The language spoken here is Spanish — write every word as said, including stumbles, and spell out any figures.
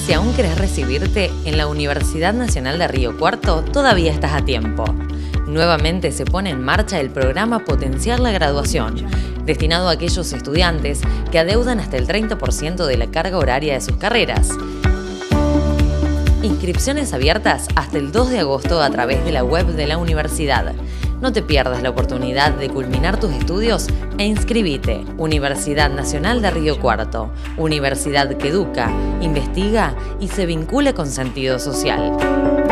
Si aún querés recibirte en la Universidad Nacional de Río Cuarto, todavía estás a tiempo. Nuevamente se pone en marcha el programa Potenciar la Graduación, destinado a aquellos estudiantes que adeudan hasta el treinta por ciento de la carga horaria de sus carreras. Inscripciones abiertas hasta el dos de agosto a través de la web de la universidad. No te pierdas la oportunidad de culminar tus estudios e inscribite. Universidad Nacional de Río Cuarto, universidad que educa, investiga y se vincula con sentido social.